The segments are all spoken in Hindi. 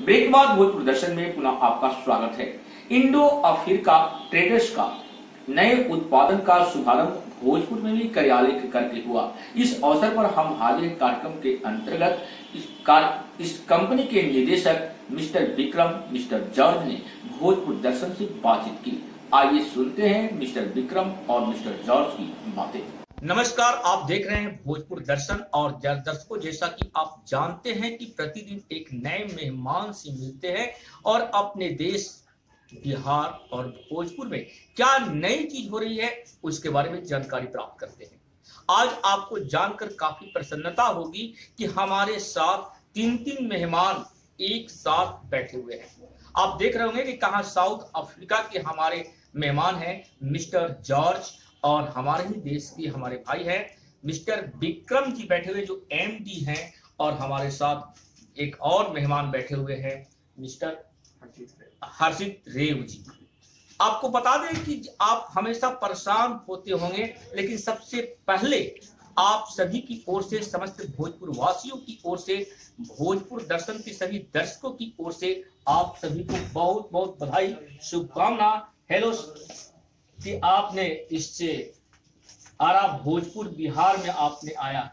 ब्रेक के बाद भोजपुर दर्शन में पुनः आपका स्वागत है। इंडो अफ्रीका ट्रेडर्स का नए उत्पादन का शुभारंभ भोजपुर में भी कार्यालय करके हुआ। इस अवसर पर हम हाजिर कार्यक्रम के अंतर्गत इस कंपनी के निदेशक मिस्टर विक्रम मिस्टर जॉर्ज ने भोजपुर दर्शन से बातचीत की। आइए सुनते हैं मिस्टर विक्रम और मिस्टर जॉर्ज की बातें। नमस्कार, आप देख रहे हैं भोजपुर दर्शन। और दर्शकों, जैसा कि आप जानते हैं कि प्रतिदिन एक नए मेहमान से मिलते हैं और अपने देश बिहार और भोजपुर में क्या नई चीज हो रही है उसके बारे में जानकारी प्राप्त करते हैं। आज आपको जानकर काफी प्रसन्नता होगी कि हमारे साथ तीन मेहमान एक साथ बैठे हुए हैं। आप देख रहे होंगे कि कहाँ साउथ अफ्रीका के हमारे मेहमान हैं मिस्टर जॉर्ज, और हमारे ही देश के हमारे भाई हैं मिस्टर विक्रम जी बैठे हुए जो एमडी हैं, और हमारे साथ एक और मेहमान बैठे हुए हैं मिस्टर हर्षित रेव जी। आपको बता दें कि आप हमेशा परेशान होते होंगे, लेकिन सबसे पहले आप सभी की ओर से, समस्त भोजपुर वासियों की ओर से, भोजपुर दर्शन के सभी दर्शकों की ओर से आप सभी को बहुत बहुत बधाई, शुभकामना। हेलो कि आपने इससे आरा भोजपुर बिहार में आपने आया।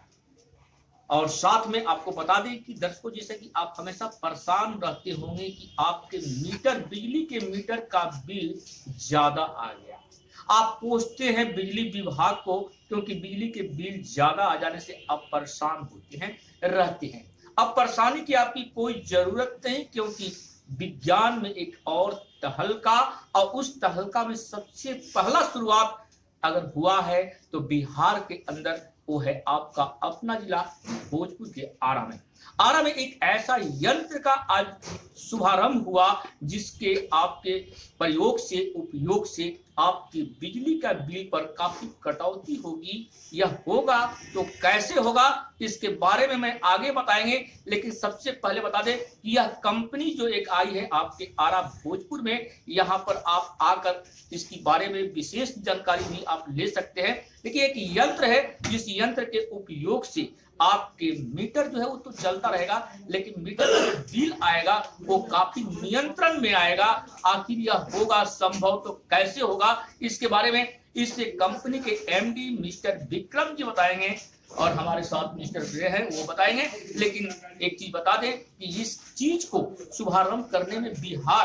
और साथ में आपको बता दें कि दर्शकों, जैसे कि आप हमेशा परेशान रहते होंगे कि आपके मीटर, बिजली के मीटर का बिल ज्यादा आ गया। आप पूछते हैं बिजली विभाग को, क्योंकि बिजली के बिल ज्यादा आ जाने से आप परेशान होते हैं, रहते हैं। अब परेशानी की आपकी कोई जरूरत नहीं, क्योंकि विज्ञान में एक और तहलका, और उस तहलका में सबसे पहला शुरुआत अगर हुआ है तो बिहार के अंदर वो है आपका अपना जिला भोजपुर के आरा में। आरा में एक ऐसा यंत्र का आज शुभारंभ हुआ जिसके आपके प्रयोग से, उपयोग से आपकी बिजली का बिल पर काफी कटौती होगी। यह होगा तो कैसे होगा इसके बारे में मैं आगे बताएंगे, लेकिन सबसे पहले बता दें कि यह कंपनी जो एक आई है आपके आरा भोजपुर में, यहाँ पर आप आकर इसके बारे में विशेष जानकारी भी आप ले सकते हैं। देखिए, एक यंत्र है जिस यंत्र के उपयोग से आपके मीटर जो है वो तो चलता रहेगा, लेकिन मीटर का जो बिल आएगा वो काफी नियंत्रण में आएगा। आखिर यह होगा संभव तो कैसे होगा, इसके बारे में इस कंपनी के एमडी मिस्टर विक्रम जी बताएंगे, और हमारे साथ मिस्टर रे हैं वो बताएंगे। लेकिन एक चीज बता दें कि इस चीज को शुभारंभ करने में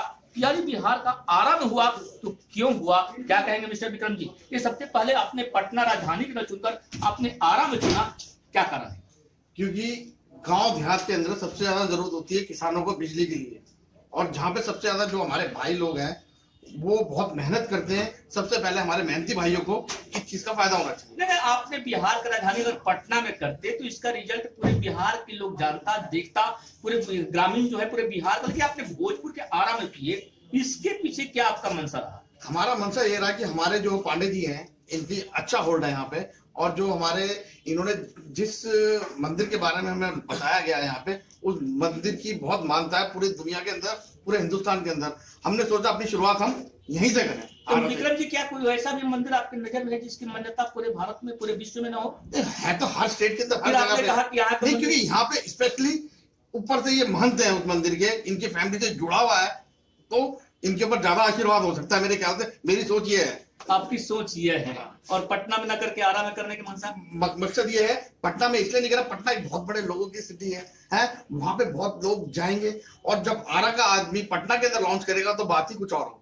बिहार का आरा में हुआ तो क्यों हुआ, क्या कहेंगे मिस्टर विक्रम जी? ये सबसे पहले आपने पटना राजधानी का चुनकर आपने आरा में चुना, क्या कारण है? क्योंकि गांव देहात के अंदर सबसे ज्यादा जरूरत होती है किसानों को बिजली के लिए, और जहाँ पे सबसे ज्यादा जो हमारे भाई लोग हैं वो बहुत मेहनत करते हैं। सबसे पहले हमारे मेहनती भाइयों को इस चीज का फायदा होना चाहिए। नहीं, आपने बिहार का राजधानी अगर पटना में करते तो इसका रिजल्ट पूरे बिहार के लोग जानता, देखता, पूरे ग्रामीण जो है पूरे बिहार का। लेकिन आपने भोजपुर के आरा में किए, इसके पीछे क्या आपका मंशा रहा? हमारा मंशा ये रहा कि हमारे जो पांडे जी हैं इनकी अच्छा होल्ड है यहाँ पे, और जो हमारे इन्होंने जिस मंदिर के बारे में हमें बताया गया है यहाँ पे, उस मंदिर की बहुत मान्यता है पूरी दुनिया के अंदर, पूरे हिंदुस्तान के अंदर। हमने सोचा अपनी शुरुआत हम यहीं से करें। तो विक्रम जी, क्या कोई ऐसा भी मंदिर आपके नजर में है जिसकी मान्यता पूरे भारत में, पूरे विश्व में ना हो? है तो हर स्टेट के अंदर, हर जगह पे नहीं, क्योंकि यहाँ पे स्पेशली ऊपर से ये महंत है उस मंदिर के, इनकी फैमिली से जुड़ा हुआ है, तो इनके ऊपर ज्यादा आशीर्वाद हो सकता है मेरे ख्याल से। मेरी सोच ये है। आपकी सोच ये है, और पटना में न करके आरा में करने के मकसद ये है। पटना में इसलिए नहीं करा, पटना एक बहुत बड़े लोगों की सिटी है, वहां पे बहुत लोग जाएंगे, और जब आरा का आदमी पटना के अंदर लॉन्च करेगा तो बात ही कुछ और होगी।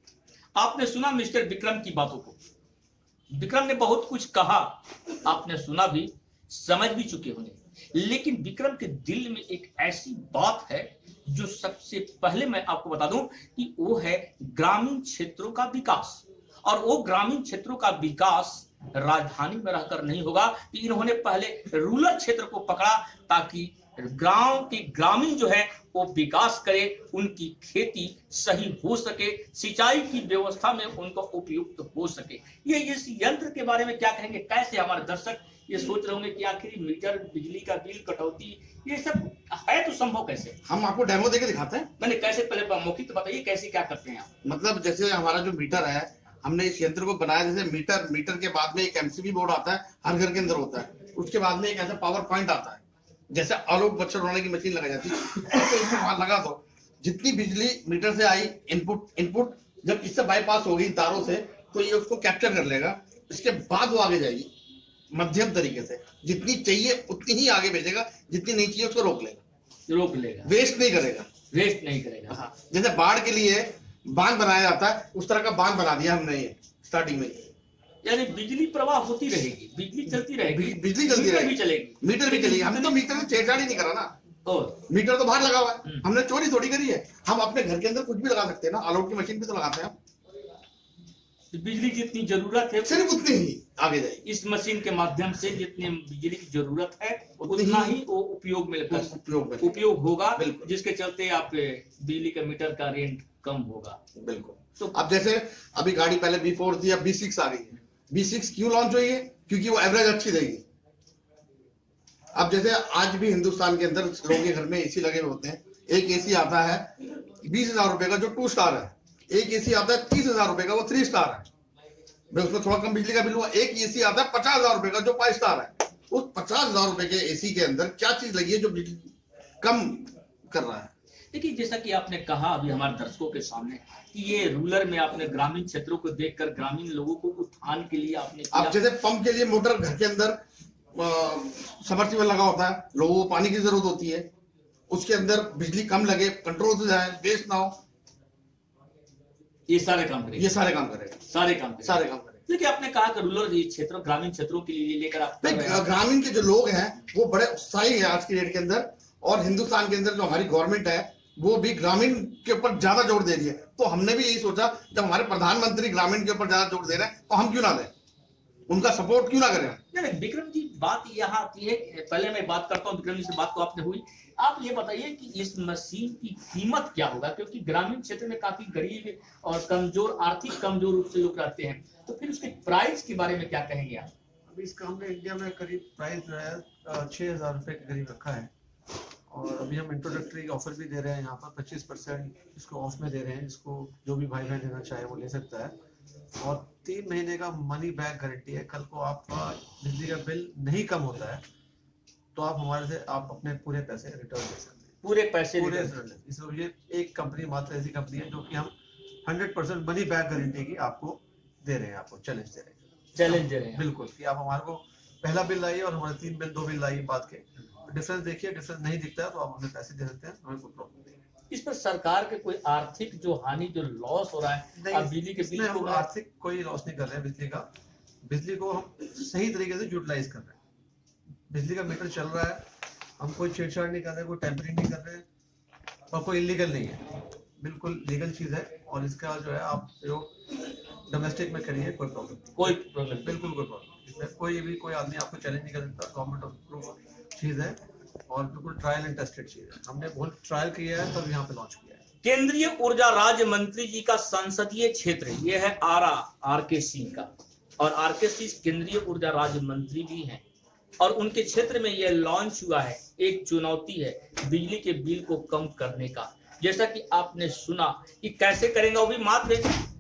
आपने सुना मिस्टर विक्रम की बातों को, विक्रम ने बहुत कुछ कहा, आपने सुना भी, समझ भी चुके होंगे। लेकिन विक्रम के दिल में एक ऐसी बात है जो सबसे पहले मैं आपको बता दूं कि वो है ग्रामीण क्षेत्रों का विकास। और वो ग्रामीण क्षेत्रों का विकास राजधानी में रहकर नहीं होगा, कि इन्होंने पहले रूरल क्षेत्र को पकड़ा ताकि गांव के ग्रामीण जो है वो विकास करे, उनकी खेती सही हो सके, सिंचाई की व्यवस्था में उनको उपयुक्त हो सके। ये इस यंत्र के बारे में क्या कहेंगे? कैसे हमारे दर्शक ये सोच रहे होंगे कि आखिर मीटर, बिजली का बिल, कटौती, ये सब है तो संभव कैसे? हम आपको डेमो देके दिखाते हैं। मैंने कैसे, पहले मौखिक तो बताइए कैसे क्या करते हैं आप? मतलब जैसे हमारा जो मीटर है, हमने इस यंत्र को बनाया, जैसे मीटर के बाद में एक एमसीबी बोर्ड आता है, हर घर के अंदर होता है। उसके बाद में एक ऐसा पावर पॉइंट आता है, जैसे आलोक बच्चन बनाने की मशीन लगा जाती है, तो इसमें वहां लगा दो, जितनी बिजली मीटर से आई इनपुट जब इससे बाईपास हो गई तारों से, तो ये उसको कैप्चर कर लेगा। इसके बाद वो आगे जाएगी मध्यम तरीके से, जितनी चाहिए उतनी ही आगे भेजेगा, जितनी नहीं चाहिए उसको रोक लेगा, वेस्ट नहीं करेगा। हाँ, जैसे बाढ़ के लिए बांध बनाया जाता है, उस तरह का बांध बना दिया हमने ये स्टार्टिंग में। यानी बिजली प्रवाह होती रहेगी, बिजली चलती रहेगी, बिजली चलती रहेगी, मीटर भी चलेगी। हमने तो मीटर में छेड़छाड़ ही नहीं करा ना, मीटर तो बाहर लगा हुआ है, हमने चोरी थोड़ी करी है। हम अपने घर के अंदर कुछ भी लगा सकते हैं ना, ऑल आउट की मशीन भी तो लगाते हैं हम। बिजली जितनी जरूरत है सिर्फ उतनी ही आगे जाएगी, इस मशीन के माध्यम से जितनी बिजली की जरूरत है उतना ही वो उपयोग होगा, जिसके चलते आप बिजली के मीटर का रेंट कम होगा। बिल्कुल। तो अब जैसे अभी गाड़ी पहले B4 थी, अब B6 आ गई है। B6 क्यों लॉन्च हुई है? क्योंकि वो एवरेज अच्छी देगी। अब जैसे आज भी हिंदुस्तान के अंदर लोगों के घर में एसी लगे हुए होते हैं। एक एसी आता है 20,000 रुपए का जो 2 स्टार है, एक एसी आता है 30,000 रुपए का वो 3 स्टार है, मैं उसमें थोड़ा कम बिजली का बिल हुआ। एक एसी आता है 50,000 रुपए का जो 5 स्टार है। उस 50,000 रुपए के एसी के अंदर क्या चीज लगी है जो बिजली कम कर रहा है? देखिए, जैसा कि आपने कहा अभी हमारे दर्शकों के सामने कि ये रूरल में आपने ग्रामीण क्षेत्रों को देखकर ग्रामीण लोगों को उत्थान के लिए आपने अब जैसे पंप के लिए मोटर घर के अंदर सबमर्सिबल लगा होता है, लोगों को पानी की जरूरत होती है, उसके अंदर बिजली कम लगे, कंट्रोल से जाए, वेस्ट ना हो, ये सारे काम करेगा। देखिए, आपने कहा कि रूरल क्षेत्रों ग्रामीण क्षेत्रों के लिए लेकर आप ग्रामीण के जो लोग हैं वो बड़े उत्साही है आज की डेट के अंदर, और हिंदुस्तान के अंदर जो हमारी गवर्नमेंट है वो भी ग्रामीण के ऊपर ज्यादा जोर दे रही है। तो हमने भी यही सोचा, जब हमारे प्रधानमंत्री ग्रामीण के ऊपर ज्यादा जोर दे रहे हैं तो हम क्यों ना दें, उनका सपोर्ट क्यों ना करें। नहीं, विक्रम जी बात यहाँ आती है, पहले मैं बात करता हूँ विक्रम जी से, बात तो आपने हुई। आप ये बताइए कि इस मशीन की कीमत क्या होगा, क्योंकि ग्रामीण क्षेत्र में काफी गरीब और कमजोर, आर्थिक कमजोर रूप से लोग रहते हैं, तो फिर उसके प्राइस के बारे में क्या कहेंगे आप? अभी इसका हमने इंडिया में करीब प्राइस जो है 6,000 रुपए के करीब रखा है, और अभी हम इंट्रोडक्टरी ऑफर भी दे रहे हैं यहाँ पर 25% इसको ऑफ में दे रहे हैं। इसको जो भी भाई बहन लेना चाहे वो ले सकता है, और 3 महीने का मनी बैक गारंटी है। कल को आपका बिजली का बिल नहीं कम होता है तो आप हमारे से आप अपने पूरे पैसे रिटर्न दे सकते हैं, पूरे पैसे इसलिए ये एक कंपनी मात्र ऐसी कंपनी है जो कि हम 100% मनी बैक गारंटी की आपको दे रहे हैं, आपको चैलेंज दे रहे हैं बिल्कुल, कि आप हमारे को पहला बिल लाइए और हमारे 2 बिल लाइए, बाद के डिफरेंस देखिए, डिफरेंस नहीं दिखता है तो आप हमें पैसे दे सकते हैं, हमें कोई प्रॉब्लम नहीं। इस पर सरकार के कोई आर्थिक जो हानि, जो लॉस हो रहा है बिजली के बिल को? आर्थिक कोई लॉस नहीं कर रहे हैं बिजली का, बिजली को हम सही तरीके से यूटिलाइज कर रहे हैं। बिजली का मीटर चल रहा है, हम कोई छेड़छाड़ नहीं कर रहे, कोई टेम्परिंग नहीं कर रहे, और कोई इलीगल नहीं है, बिल्कुल लीगल चीज है। और इसका जो है आप जो डोमेस्टिक में करिए, कोई प्रॉब्लम बिल्कुल कोई प्रॉब्लम, इसमें कोई आदमी आपको चैलेंज नहीं कर सकता। गवर्नमेंट अप्रूव चीज है और बिल्कुल ट्रायल एंड टेस्टेड चीज है, हमने बहुत ट्रायल किया है तब यहाँ पे लॉन्च किया है। केंद्रीय ऊर्जा राज्य मंत्री जी का संसदीय क्षेत्र ये है आर.के. सिंह का, और आर.के. सिंह केंद्रीय ऊर्जा राज्य मंत्री भी हैं, और उनके क्षेत्र में यह लॉन्च हुआ है। एक चुनौती है बिजली के बिल को कम करने का, जैसा कि आपने सुना कि कैसे करेंगे, वो भी मात्र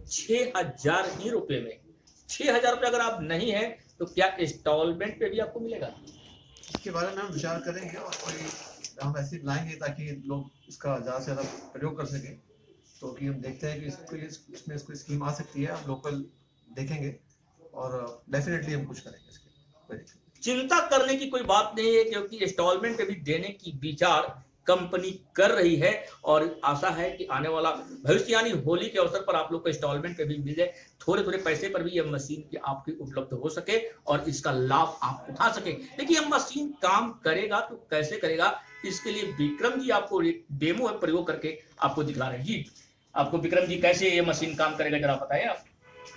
6,000 ही रुपए में। 6,000 रुपए अगर आप नहीं है तो क्या इंस्टॉलमेंट पे भी आपको मिलेगा? इसके बारे में हम विचार करेंगे और कोई हम ऐसे लाएंगे ताकि लोग इसका ज्यादा से ज्यादा प्रयोग कर सकें। तो कि हम देखते हैं कि इसमें इसको स्कीम आ सकती है, हम लोकल देखेंगे और डेफिनेटली हम कुछ करेंगे इसके। चिंता करने की कोई बात नहीं है, क्योंकि इंस्टॉलमेंट पे भी देने की विचार कंपनी कर रही है, और आशा है कि आने वाला भविष्य यानी होली के अवसर पर आप लोग को इंस्टॉलमेंट पे भी मिल जाए, थोड़े पैसे पर भी यह मशीन की आपकी उपलब्ध हो सके और इसका लाभ आप उठा सके। देखिए, यह मशीन काम करेगा तो कैसे करेगा, इसके लिए विक्रम जी आपको एक डेमो प्रयोग करके आपको दिखा रहे हैं। जी आपको विक्रम जी कैसे ये मशीन काम करेगा जरा बताइए आप।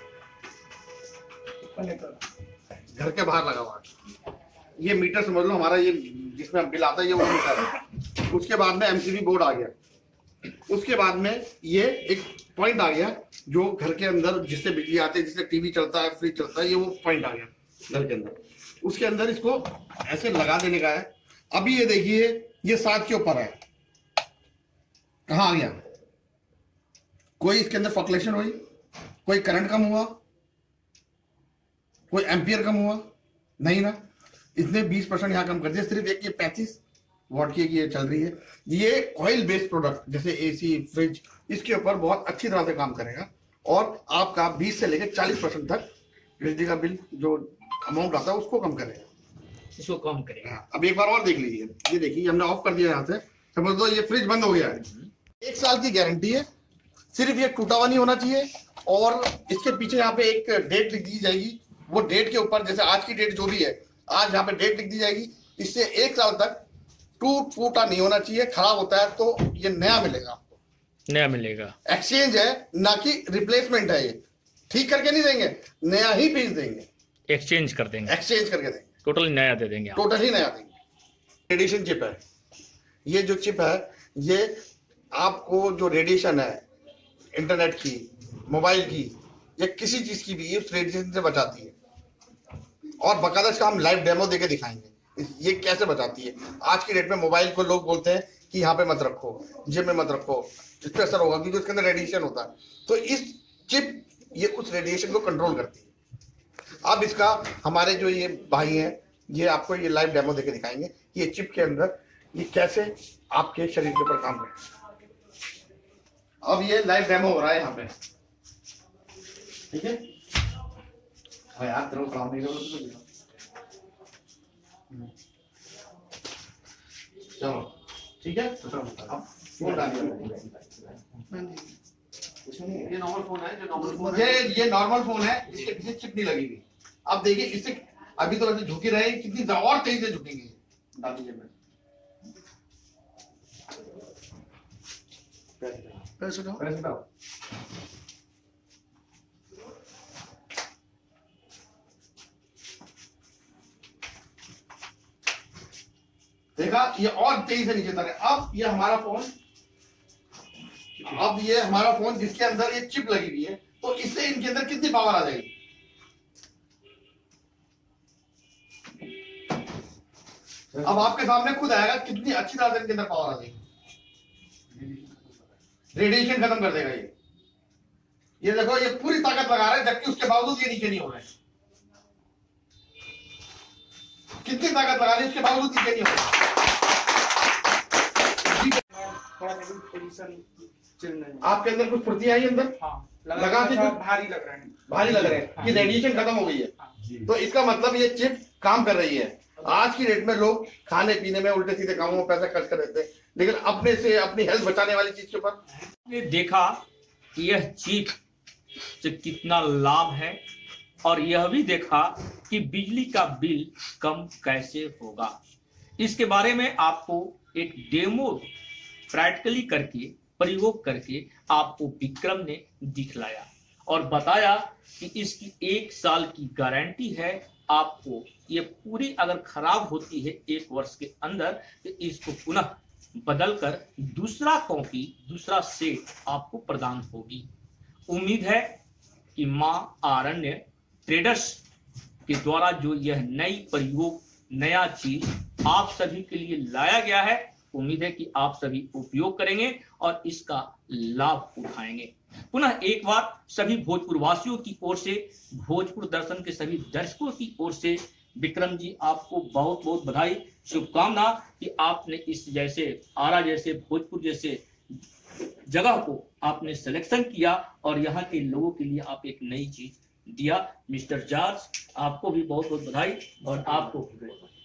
घर के बाहर लगा हुआ है, ये मीटर समझ लो हमारा, ये जिसमें बिल आता है ये वो मीटर है। उसके बाद में एमसीबी बोर्ड आ गया, उसके बाद में ये एक पॉइंट आ गया जो घर के अंदर जिससे बिजली आती है, जिससे टीवी चलता है, फ्रिज चलता है, ये वो पॉइंट आ गया घर के अंदर। उसके अंदर इसको ऐसे लगा देने का है। अभी ये देखिए ये 7 के ऊपर है, कहाँ आ गया? कोई इसके अंदर फ्लक्चुएशन हुई, कोई करंट कम हुआ, कोई एम्पियर कम हुआ नहीं ना। इसने 20% यहाँ कम कर दिया, सिर्फ एक ये 35 वॉट की ये चल रही है। ये ऑयल बेस्ड प्रोडक्ट जैसे एसी, फ्रिज, इसके ऊपर बहुत अच्छी तरह से काम करेगा और आपका 20 से लेकर 40% तक बिजली का बिल जो अमाउंट आता है उसको कम करेगा, इसको कम करेगा। अब एक बार और देख लीजिए, ये देखिए हमने ऑफ कर दिया यहाँ से, समझ लो ये फ्रिज बंद हो गया है। 1 साल की गारंटी है, सिर्फ ये टूटा हुआ नहीं होना चाहिए और इसके पीछे यहाँ पे एक डेट लिख दी जाएगी, वो डेट के ऊपर जैसे आज की डेट जो भी है, आज यहाँ पे डेट लिख दी जाएगी, इससे 1 साल तक टूट फूटा नहीं होना चाहिए। खराब होता है तो ये नया मिलेगा आपको, नया मिलेगा। एक्सचेंज है ना कि रिप्लेसमेंट है, ये ठीक करके नहीं देंगे, नया ही पीस देंगे, एक्सचेंज कर देंगे, एक्सचेंज करके देंगे, टोटली नया दे देंगे, टोटली नया देंगे। रेडिएशन चिप है, ये जो चिप है ये आपको जो रेडिएशन है इंटरनेट की, मोबाइल की या किसी चीज की भी, उस रेडिएशन से बचाती है और बकायदा इसका हम लाइव डेमो देके दिखाएंगे ये कैसे बचाती है। आज की डेट में मोबाइल को लोग बोलते हैं कि यहाँ पे मत रखो, जिम में मत रखो, इस पे असर होगा क्योंकि उसके अंदर रेडिएशन होता है। तो इस चिप ये उस रेडिएशन को कंट्रोल करती है। अब इसका हमारे जो ये भाई हैं ये आपको ये लाइव डेमो देके दिखाएंगे ये चिप के अंदर ये कैसे आपके शरीर के ऊपर काम करता है। अब ये लाइव डेमो हो रहा है यहाँ पे, ठीक है। यार तेरे को काम नहीं करो, चलो ठीक है। अब फोन डालिए, ये नॉर्मल फोन है, जो नॉर्मल फोन ये नॉर्मल फोन है, इसके पीछे चिप नहीं लगी हुई। अब देखिए इससे अभी तो वैसे झुकी रहे, कितनी और तेजी से झुकेंगे। डाल दीजिए पैसे डालो। देखा ये और तेजी से नीचे उतर। अब ये हमारा फोन जिसके अंदर ये चिप लगी हुई है, तो इससे इनके अंदर कितनी पावर आ जाएगी। अब आपके सामने खुद आएगा कितनी अच्छी तरह से इनके अंदर पावर आ जाएगी, रेडिएशन खत्म कर देगा ये देखो ये पूरी ताकत लगा रहा है जबकि उसके बावजूद ये नीचे नहीं हो रहा है। कितनी ताकत लगा ली उसके बावजूद नीचे नहीं हो रहा है। आपके अंदर कुछ फुर्ती आई अंदर, हाँ, लगा के भारी लग रहा है, भारी लग रहे हैं कि रेडिएशन खत्म हो गई है। तो इसका मतलब ये चिप काम कर रही है। आज की डेट में लोग खाने पीने में उल्टे सीधे कामों में पैसा खर्च कर देते हैं, लेकिन अपने से अपनी हेल्थ बचाने वाली चीज के ऊपर ने देखा कि यह चिप से कितना लाभ है और यह भी देखा कि बिजली का बिल कम कैसे होगा। इसके बारे में आपको एक डेमो प्रैक्टिकली करके प्रयोग करके आपको विक्रम ने दिखलाया और बताया कि इसकी 1 साल की गारंटी है। आपको ये पूरी अगर खराब होती है 1 वर्ष के अंदर तो इसको पुनः बदलकर दूसरा कॉपी, दूसरा सेट आपको प्रदान होगी। उम्मीद है कि मां आरण्य ट्रेडर्स के द्वारा जो यह नई प्रयोग, नया चीज आप सभी के लिए लाया गया है, उम्मीद है कि आप सभी उपयोग करेंगे और इसका लाभ उठाएंगे। पुनः एक बार सभी भोजपुर वासियों की ओर से, भोजपुर दर्शन के सभी दर्शकों की ओर से विक्रम जी आपको बहुत बहुत बधाई, शुभकामना कि आपने इस जैसे आरा जैसे भोजपुर जैसे जगह को आपने सिलेक्शन किया और यहाँ के लोगों के लिए आप एक नई चीज दिया। मिस्टर जॉर्ज आपको भी बहुत बहुत बधाई और आपको